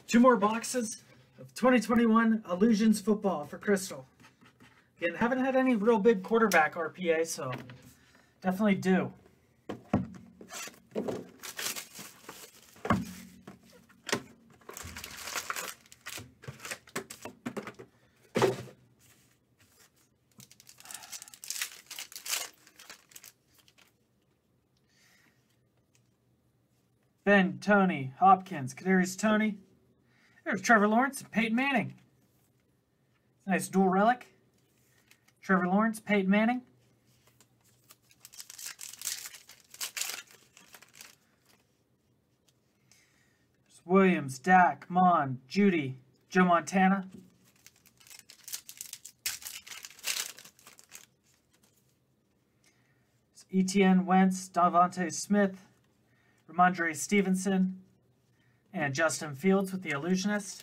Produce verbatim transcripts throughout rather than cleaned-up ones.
Two more boxes of twenty twenty-one Illusions football for Krystal. Again, haven't had any real big quarterback R P A, so definitely do. Ben, Tony, Hopkins, Kadarius Toney. There's Trevor Lawrence and Peyton Manning. Nice dual relic. Trevor Lawrence, Peyton Manning. There's Williams, Dak, Mon, Judy, Joe Montana. There's Etienne, Wentz, Devontae Smith, Ramondre Stevenson, and Justin Fields with the Illusionist.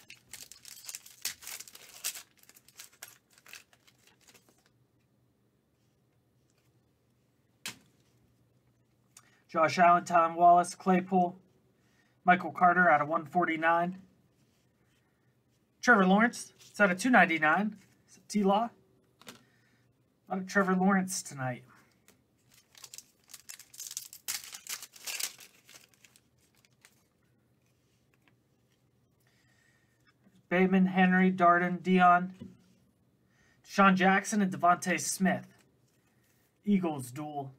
Josh Allen, Tom Wallace, Claypool, Michael Carter out of one forty-nine. Trevor Lawrence, it's out of two ninety-nine. It's a T-Law. A lot of Trevor Lawrence tonight. Bateman, Henry, Darden, Dion, Deshaun Jackson, and Devontae Smith. Eagles duel.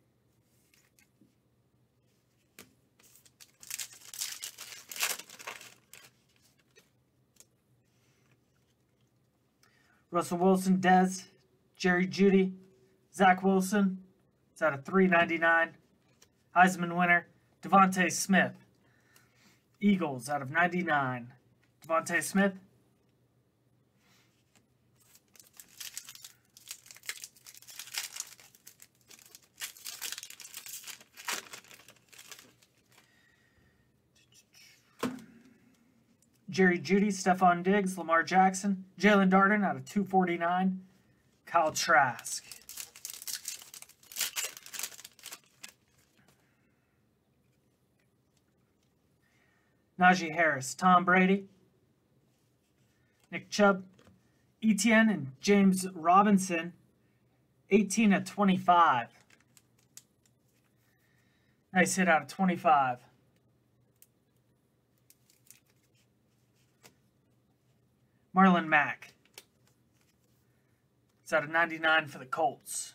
Russell Wilson, Dez, Jerry Jeudy, Zach Wilson. It's out of three ninety-nine. Heisman winner, Devontae Smith. Eagles out of ninety-nine. Devontae Smith. Jerry Jeudy, Stephon Diggs, Lamar Jackson, Jalen Darden out of two forty-nine. Kyle Trask. Najee Harris, Tom Brady, Nick Chubb, Etienne, and James Robinson, eighteen of twenty-five. Nice hit out of twenty-five. Marlon Mack. It's out of ninety-nine for the Colts.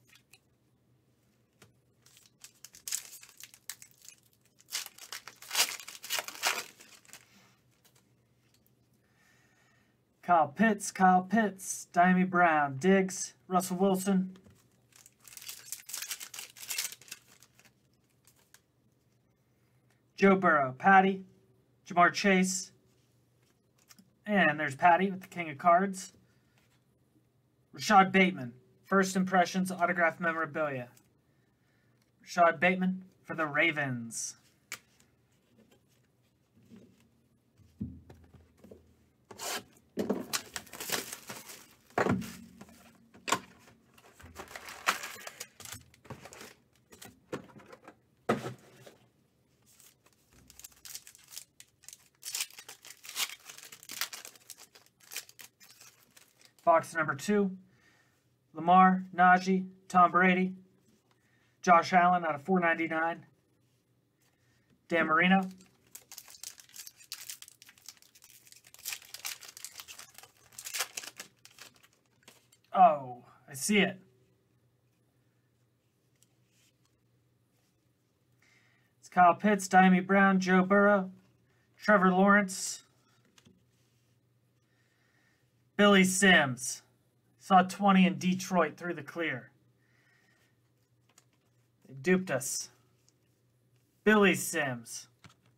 Kyle Pitts, Kyle Pitts, Diami Brown, Diggs, Russell Wilson. Joe Burrow, Patty, Jamar Chase. And there's Patty with the King of Cards. Rashad Bateman, First Impressions autographed memorabilia. Rashad Bateman for the Ravens. Box number two, Lamar, Najee, Tom Brady, Josh Allen out of four ninety-nine, Dan Marino, oh, I see it. It's Kyle Pitts, Diami Brown, Joe Burrow, Trevor Lawrence, Billy Sims. Saw twenty in Detroit through the clear. They duped us. Billy Sims.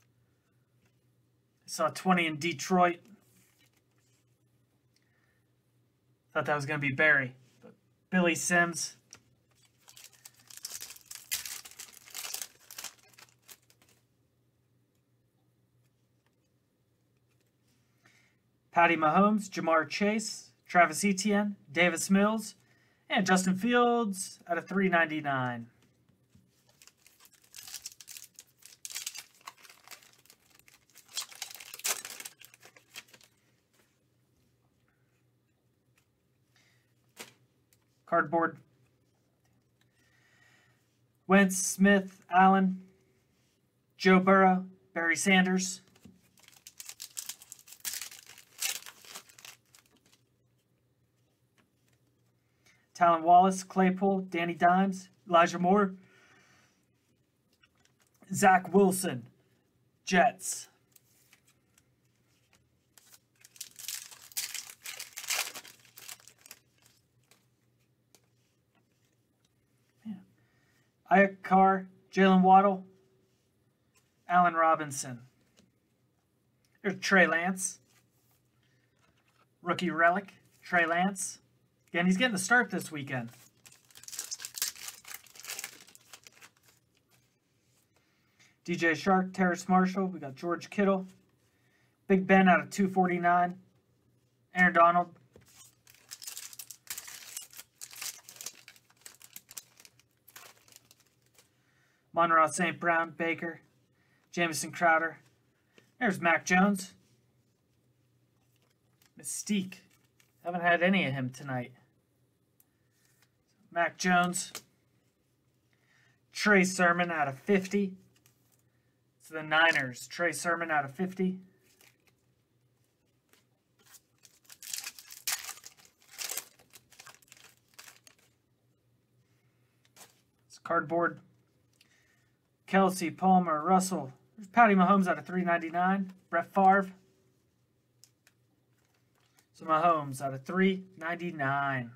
Saw twenty in Detroit. Thought that was going to be Barry. But Billy Sims. Patty Mahomes, Jamar Chase, Travis Etienne, Davis Mills, and Justin Fields out of three ninety-nine. Cardboard. Wentz, Smith, Allen, Joe Burrow, Barry Sanders. Talon Wallace, Claypool, Danny Dimes, Elijah Moore, Zach Wilson, Jets. Ike Carr, Jalen Waddle, Allen Robinson. There's Trey Lance. Rookie relic, Trey Lance. Again, he's getting the start this weekend. D J Shark, Terrace Marshall. We got George Kittle. Big Ben out of two forty-nine. Aaron Donald. Monroe Saint Brown, Baker. Jamison Crowder. There's Mac Jones. Mystique. Haven't had any of him tonight. Mac Jones. Trey Sermon out of fifty. It's the Niners. Trey Sermon out of fifty. It's cardboard. Kelsey, Palmer, Russell. There's Patty Mahomes out of three ninety-nine. Brett Favre. So Mahomes out of three ninety-nine.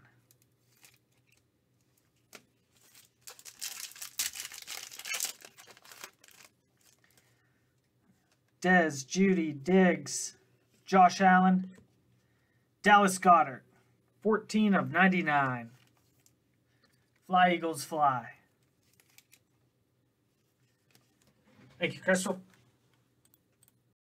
Dez, Judy, Diggs, Josh Allen, Dallas Goedert, fourteen of ninety-nine. Fly, Eagles, fly. Thank you, Krystal.